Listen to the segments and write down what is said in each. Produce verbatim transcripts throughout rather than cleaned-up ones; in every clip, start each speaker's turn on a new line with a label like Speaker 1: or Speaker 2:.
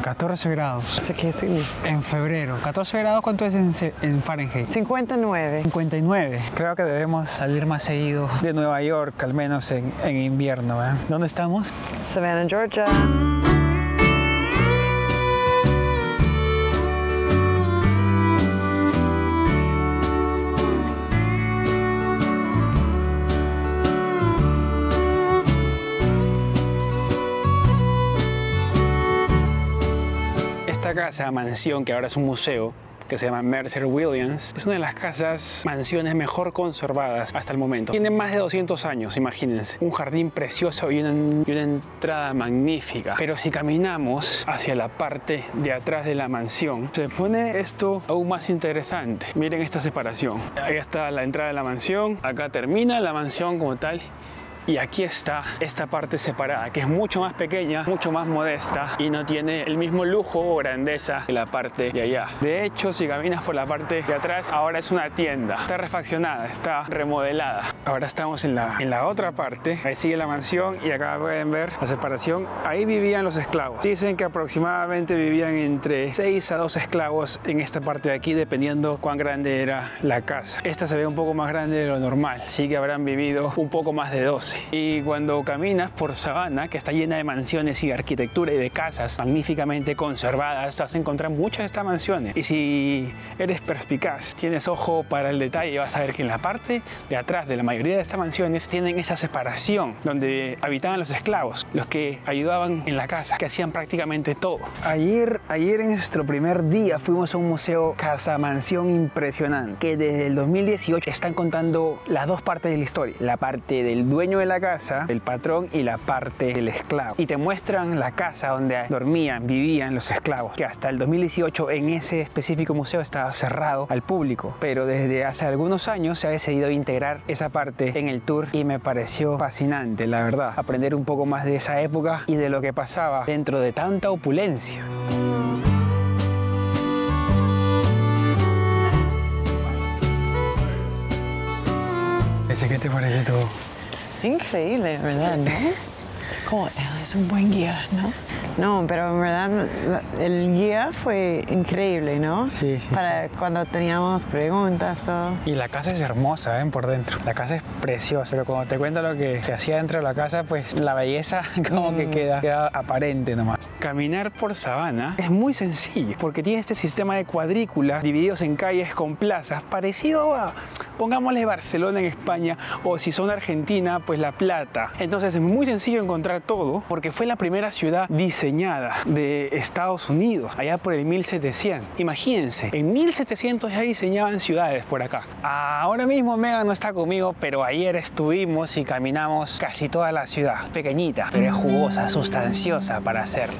Speaker 1: catorce grados.
Speaker 2: ¿Eso qué significa?
Speaker 1: En febrero. ¿catorce grados cuánto es en, en Fahrenheit?
Speaker 2: cincuenta y nueve.
Speaker 1: cincuenta y nueve. Creo que debemos salir más seguido de Nueva York, al menos en, en invierno, ¿eh? ¿Dónde estamos?
Speaker 2: Savannah, Georgia.
Speaker 1: Esta casa, mansión, que ahora es un museo, que se llama Mercer Williams, es una de las casas, mansiones mejor conservadas hasta el momento. Tiene más de doscientos años, imagínense. Un jardín precioso y una, y una entrada magnífica. Pero si caminamos hacia la parte de atrás de la mansión, se pone esto aún más interesante. Miren esta separación. Ahí está la entrada de la mansión, acá termina la mansión como tal. Y aquí está esta parte separada, que es mucho más pequeña, mucho más modesta y no tiene el mismo lujo o grandeza que la parte de allá. De hecho, si caminas por la parte de atrás, ahora es una tienda. Está refaccionada, está remodelada. Ahora estamos en la, en la otra parte. Ahí sigue la mansión y acá pueden ver la separación. Ahí vivían los esclavos. Dicen que aproximadamente vivían entre seis a doce esclavos en esta parte de aquí, dependiendo cuán grande era la casa. Esta se ve un poco más grande de lo normal, así que habrán vivido un poco más de doce. Y cuando caminas por Savannah, que está llena de mansiones y de arquitectura y de casas magníficamente conservadas, vas a encontrar muchas de estas mansiones. Y si eres perspicaz, tienes ojo para el detalle, vas a ver que en la parte de atrás de la mayoría de estas mansiones tienen esa separación donde habitaban los esclavos, los que ayudaban en la casa, que hacían prácticamente todo. Ayer, ayer en nuestro primer día fuimos a un museo casa mansión impresionante, que desde el dos mil dieciocho están contando las dos partes de la historia, la parte del dueño de la casa, del patrón, y la parte del esclavo. Y te muestran la casa donde dormían, vivían los esclavos, que hasta el dos mil dieciocho en ese específico museo estaba cerrado al público, pero desde hace algunos años se ha decidido integrar esa parte en el tour y me pareció fascinante, la verdad, aprender un poco más de esa época y de lo que pasaba dentro de tanta opulencia. ¿Ese qué te parece todo?
Speaker 2: Increíble, ¿verdad? ¿No? Como él es un buen guía, ¿no? No, pero en verdad el guía fue increíble, ¿no?
Speaker 1: Sí, sí.
Speaker 2: Para sí. Cuando teníamos preguntas o...
Speaker 1: Y la casa es hermosa, ¿eh? Por dentro. La casa es preciosa, pero cuando te cuento lo que se hacía dentro de la casa, pues la belleza como mm. que queda, queda aparente nomás. Caminar por Savannah es muy sencillo, porque tiene este sistema de cuadrículas divididos en calles con plazas, parecido a, pongámosle, Barcelona en España, o si son Argentina, pues La Plata. Entonces es muy sencillo encontrar todo, porque fue la primera ciudad diseñada de Estados Unidos, allá por el mil setecientos. Imagínense, en mil setecientos ya diseñaban ciudades por acá. Ahora mismo Megan no está conmigo, pero ayer estuvimos y caminamos casi toda la ciudad. Pequeñita, pero es jugosa, sustanciosa para hacerlo.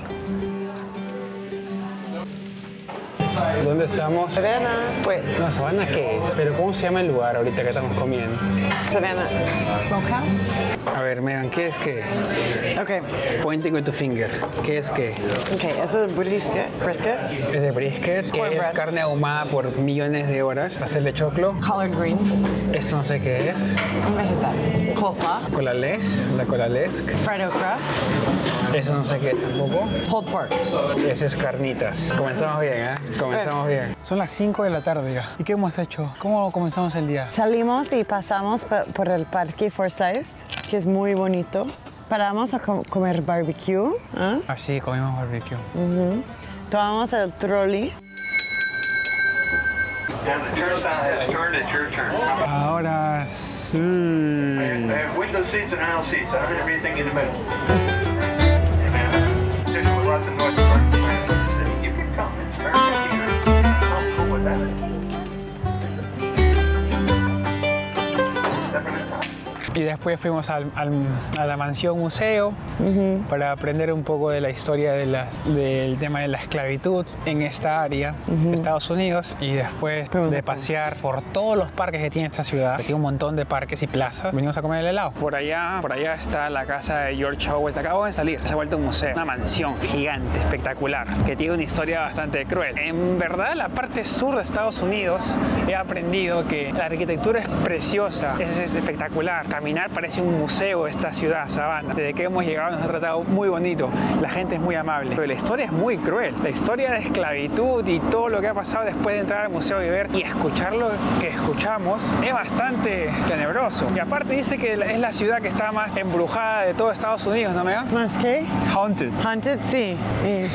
Speaker 1: ¿Dónde estamos?
Speaker 2: Savannah. Pues,
Speaker 1: no, Savannah, ¿qué es? Pero ¿cómo se llama el lugar ahorita que estamos comiendo?
Speaker 2: Savannah Smokehouse.
Speaker 1: A ver, Megan, ¿qué es qué?
Speaker 2: Ok.
Speaker 1: Pointing with the finger. ¿Qué es qué?
Speaker 2: Ok, eso es brisket. Brisket.
Speaker 1: Es de brisket, que es carne ahumada por millones de horas. Pastel de choclo.
Speaker 2: Collard greens.
Speaker 1: Esto no sé qué es.
Speaker 2: Un vegetal. Coleslaw.
Speaker 1: Colales, la colales.
Speaker 2: Fried okra.
Speaker 1: Eso no sé qué tampoco.
Speaker 2: Pulled pork.
Speaker 1: Ese es carnitas. Comenzamos bien, ¿eh? Comenzamos bien. Son las cinco de la tarde ya. ¿Y qué hemos hecho? ¿Cómo comenzamos el día?
Speaker 2: Salimos y pasamos por, por el parque Forsyth, que es muy bonito. Paramos a com comer barbecue. ¿eh?
Speaker 1: Ah, sí, comimos barbecue.
Speaker 2: Uh-huh. Tomamos el trolley.
Speaker 1: Ahora sí.
Speaker 3: Window seats and aisle seats. I don't have anything in the middle. Sitting with lots of noise. You can come and start here. Comfortable with that.
Speaker 1: Y después fuimos al, al, a la mansión museo uh-huh. para aprender un poco de la historia de la, del tema de la esclavitud en esta área uh-huh. de Estados Unidos. Y después de pasear por todos los parques que tiene esta ciudad, que tiene un montón de parques y plazas, venimos a comer el helado. Por allá, por allá está la casa de George Howard. Acabo de salir, se ha vuelto un museo, una mansión gigante, espectacular, que tiene una historia bastante cruel. En verdad, la parte sur de Estados Unidos he aprendido que la arquitectura es preciosa, es, es espectacular. Caminar caminar parece un museo esta ciudad, Savannah. Desde que hemos llegado nos ha tratado muy bonito, la gente es muy amable, pero la historia es muy cruel. La historia de esclavitud y todo lo que ha pasado después de entrar al museo y ver y escuchar lo que escuchamos es bastante tenebroso. Y aparte dice que es la ciudad que está más embrujada de todo Estados Unidos, ¿no me da?
Speaker 2: ¿Más qué?
Speaker 1: Haunted.
Speaker 2: Haunted, sí. Y...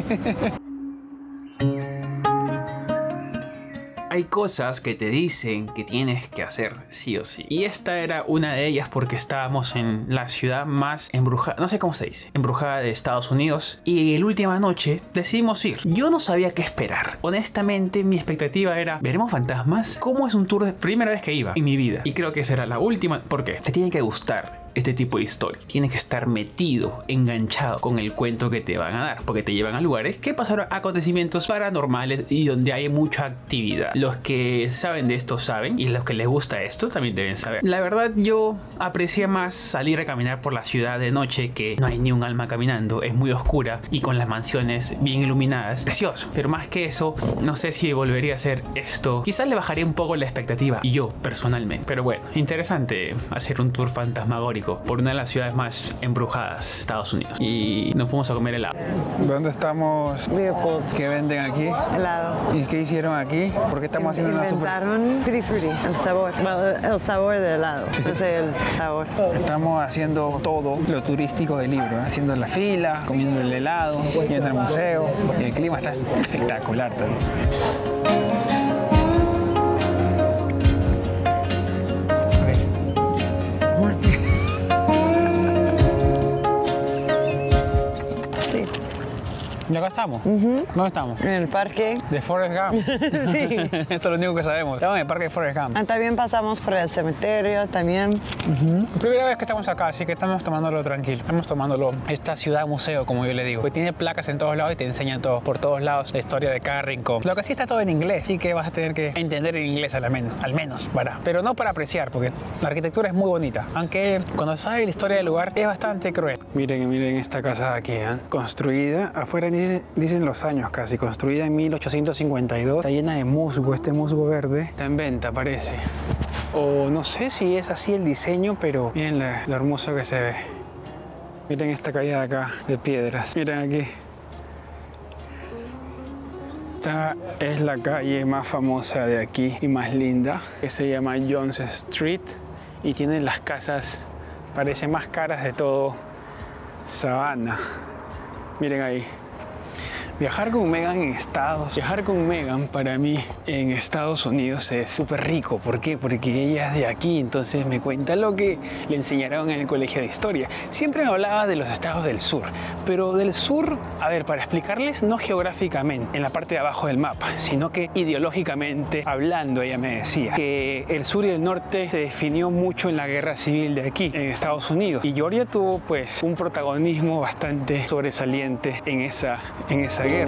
Speaker 4: Hay cosas que te dicen que tienes que hacer sí o sí. Y esta era una de ellas porque estábamos en la ciudad más embrujada, no sé cómo se dice, embrujada de Estados Unidos. Y la última noche decidimos ir. Yo no sabía qué esperar. Honestamente, mi expectativa era, ¿veremos fantasmas? ¿Cómo es un tour de primera vez que iba en mi vida? Y creo que será la última. ¿Por qué? Te tiene que gustar este tipo de historia. Tienes que estar metido, enganchado con el cuento que te van a dar, porque te llevan a lugares que pasaron acontecimientos paranormales y donde hay mucha actividad. Los que saben de esto saben, y los que les gusta esto también deben saber. La verdad, yo aprecié más salir a caminar por la ciudad de noche, que no hay ni un alma caminando, es muy oscura y con las mansiones bien iluminadas. Precioso. Pero más que eso, no sé si volvería a hacer esto. Quizás le bajaría un poco la expectativa, y yo personalmente. Pero bueno, interesante hacer un tour fantasmagórico por una de las ciudades más embrujadas de Estados Unidos. Y nos fuimos a comer helado.
Speaker 1: ¿Dónde estamos?
Speaker 2: Leopold.
Speaker 1: ¿Qué venden aquí?
Speaker 2: Helado.
Speaker 1: ¿Y qué hicieron aquí? ¿Por qué estamos haciendo una super...
Speaker 2: Inventaron Tutti Frutti, el sabor. Bueno, el sabor del helado. No sé, el sabor.
Speaker 1: Estamos haciendo todo lo turístico del libro, ¿eh? Haciendo la fila, comiendo el helado, yendo al museo. Y el clima está espectacular también. Y acá estamos. Uh-huh. ¿Dónde estamos?
Speaker 2: En el parque.
Speaker 1: De Forrest Gump.
Speaker 2: Sí.
Speaker 1: Esto es lo único que sabemos. Estamos en el parque de Forrest Gump.
Speaker 2: Ah, también pasamos por el cementerio, también.
Speaker 1: Uh-huh. Primera vez que estamos acá, así que estamos tomándolo tranquilo. Estamos tomándolo esta ciudad museo, como yo le digo. Porque tiene placas en todos lados y te enseñan todo, por todos lados, la historia de cada rincón. Lo que sí está todo en inglés, así que vas a tener que entender el inglés al menos, al menos para. Pero no para apreciar, porque la arquitectura es muy bonita. Aunque cuando sabes la historia del lugar es bastante cruel. Miren, miren esta casa de aquí, ¿eh? Construida, afuera dicen, dicen los años casi, construida en mil ochocientos cincuenta y dos. Está llena de musgo, este musgo verde. Está en venta, parece. O no sé si es así el diseño, pero miren la, lo hermoso que se ve. Miren esta calle de acá, de piedras. Miren aquí. Esta es la calle más famosa de aquí y más linda, que se llama Jones Street. Y tiene las casas, parecen más caras de todo Savannah. Miren ahí. Viajar con Megan en Estados, viajar con Megan para mí en Estados Unidos es súper rico. ¿Por qué? Porque ella es de aquí, entonces me cuenta lo que le enseñaron en el colegio de historia. Siempre me hablaba de los estados del sur, pero del sur, a ver, para explicarles, no geográficamente, en la parte de abajo del mapa, sino que ideológicamente hablando, ella me decía que el sur y el norte se definió mucho en la guerra civil de aquí, en Estados Unidos. Y Georgia tuvo pues un protagonismo bastante sobresaliente en esa, en esa guerra.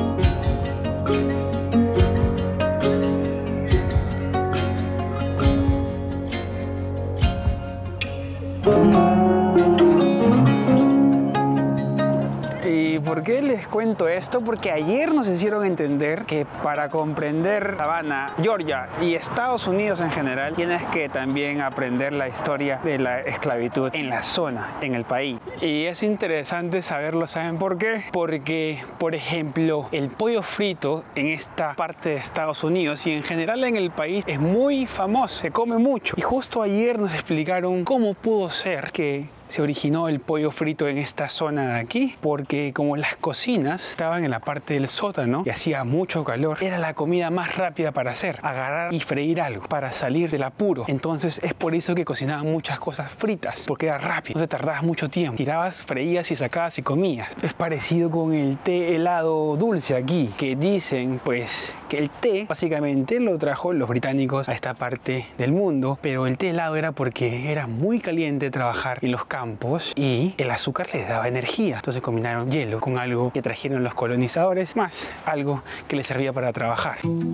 Speaker 1: ¿Y por qué les cuento esto? Porque ayer nos hicieron entender que para comprender Savannah, Georgia y Estados Unidos en general, tienes que también aprender la historia de la esclavitud en la zona, en el país. Y es interesante saberlo, ¿saben por qué? Porque, por ejemplo, el pollo frito en esta parte de Estados Unidos y en general en el país es muy famoso, se come mucho. Y justo ayer nos explicaron cómo pudo ser que se originó el pollo frito en esta zona de aquí, porque como las cocinas estaban en la parte del sótano y hacía mucho calor, era la comida más rápida para hacer, agarrar y freír algo para salir del apuro. Entonces es por eso que cocinaban muchas cosas fritas, porque era rápido, no te tardabas mucho tiempo, tirabas, freías y sacabas y comías. Es parecido con el té helado dulce aquí, que dicen pues que el té básicamente lo trajo los británicos a esta parte del mundo, pero el té helado era porque era muy caliente trabajar en los campos y el azúcar les daba energía. Entonces combinaron hielo con algo que trajeron los colonizadores, más algo que les servía para trabajar.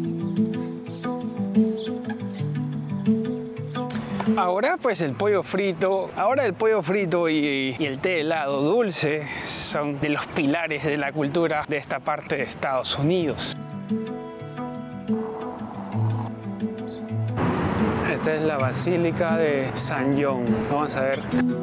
Speaker 1: Ahora pues el pollo frito, ahora el pollo frito y, y el té helado dulce son de los pilares de la cultura de esta parte de Estados Unidos. Esta es la Basílica de San John. Vamos a ver.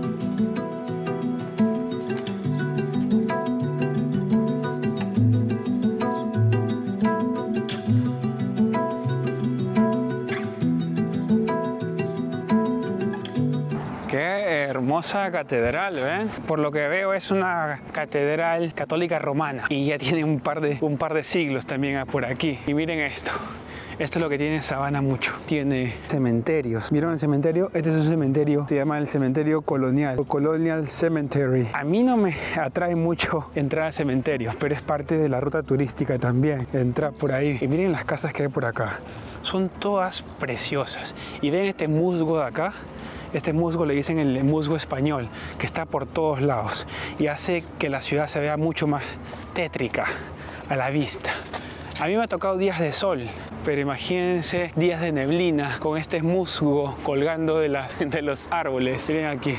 Speaker 1: Qué hermosa catedral, ¿ven? Por lo que veo es una catedral católica romana y ya tiene un par de, un par de siglos también por aquí. Y miren esto. Esto es lo que tiene Savannah mucho. Tiene cementerios. ¿Vieron el cementerio? Este es un cementerio, se llama el cementerio colonial o Colonial Cemetery. A mí no me atrae mucho entrar a cementerios, pero es parte de la ruta turística también, entrar por ahí. Y miren las casas que hay por acá. Son todas preciosas. Y ven este musgo de acá. Este musgo le dicen el musgo español, que está por todos lados y hace que la ciudad se vea mucho más tétrica a la vista. A mí me ha tocado días de sol, pero imagínense días de neblina con este musgo colgando de, las, de los árboles. Miren aquí.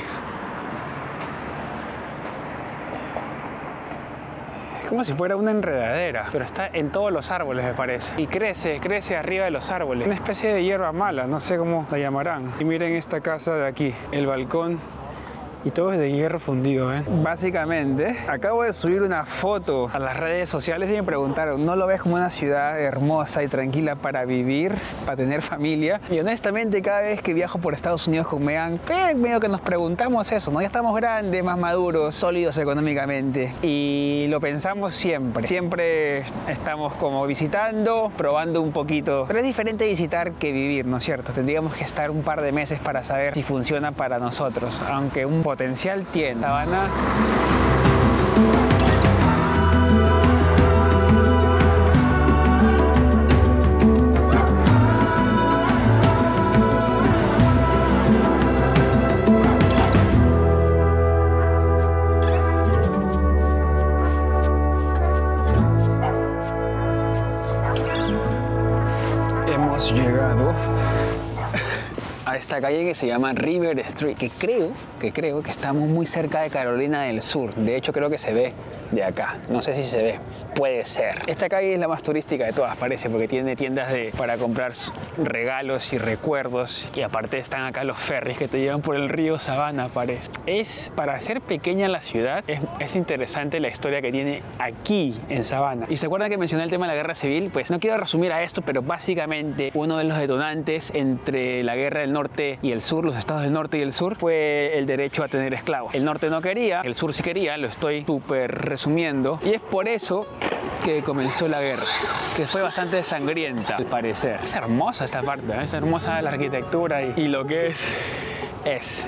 Speaker 1: Es como si fuera una enredadera, pero está en todos los árboles, me parece. Y crece, crece arriba de los árboles. Una especie de hierba mala, no sé cómo la llamarán. Y miren esta casa de aquí, el balcón. Y todo es de hierro fundido, ¿eh? Básicamente, acabo de subir una foto a las redes sociales y me preguntaron, ¿no lo ves como una ciudad hermosa y tranquila para vivir, para tener familia? Y honestamente, cada vez que viajo por Estados Unidos con Megan, eh, medio que nos preguntamos eso, ¿no? Ya estamos grandes, más maduros, sólidos económicamente. Y lo pensamos siempre. Siempre estamos como visitando, probando un poquito. Pero es diferente visitar que vivir, ¿no es cierto? Tendríamos que estar un par de meses para saber si funciona para nosotros. Aunque un potencial tiene. Savannah. Hemos llegado a esta calle que se llama River Street, que creo, que creo que estamos muy cerca de Carolina del Sur. De hecho, creo que se ve de acá. No sé si se ve. Puede ser. Esta calle es la más turística de todas, parece, porque tiene tiendas de, para comprar regalos y recuerdos. Y aparte están acá los ferries que te llevan por el río Savannah, parece. Es, para ser pequeña la ciudad, es, es interesante la historia que tiene aquí en Savannah. Y se acuerdan que mencioné el tema de la guerra civil. Pues no quiero resumir a esto, pero básicamente uno de los detonantes entre la guerra del norte y el sur, los estados del norte y el sur, fue el derecho a tener esclavos. El norte no quería, el sur sí quería, lo estoy súper resumiendo. Y es por eso que comenzó la guerra, que fue bastante sangrienta al parecer. Es hermosa esta parte, ¿eh? Es hermosa la arquitectura y, y lo que es, es.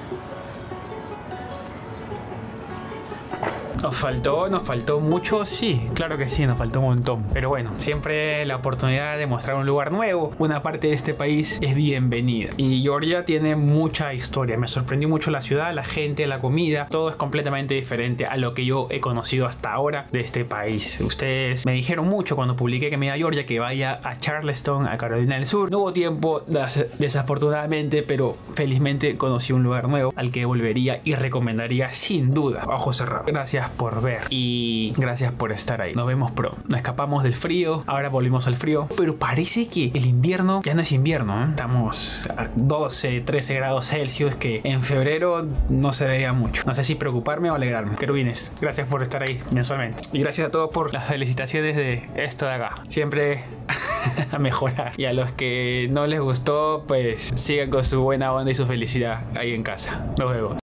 Speaker 4: Nos faltó, nos faltó mucho, sí, claro que sí, nos faltó un montón. Pero bueno, siempre la oportunidad de mostrar un lugar nuevo, una parte de este país, es bienvenida. Y Georgia tiene mucha historia. Me sorprendió mucho la ciudad, la gente, la comida. Todo es completamente diferente a lo que yo he conocido hasta ahora de este país. Ustedes me dijeron mucho cuando publiqué que me iba a Georgia que vaya a Charleston, a Carolina del Sur. No hubo tiempo, desafortunadamente, pero felizmente conocí un lugar nuevo al que volvería y recomendaría sin duda. Ojos cerrados. Gracias por ver y gracias por estar ahí. Nos vemos pronto. Nos escapamos del frío, ahora volvimos al frío, pero parece que el invierno ya no es invierno, ¿eh? Estamos a doce, trece grados Celsius, que en febrero no se veía mucho. No sé si preocuparme o alegrarme. Querubines, gracias por estar ahí mensualmente y gracias a todos por las felicitaciones de esto de acá. Siempre a mejorar, y a los que no les gustó, pues sigan con su buena onda y su felicidad ahí en casa. Nos vemos.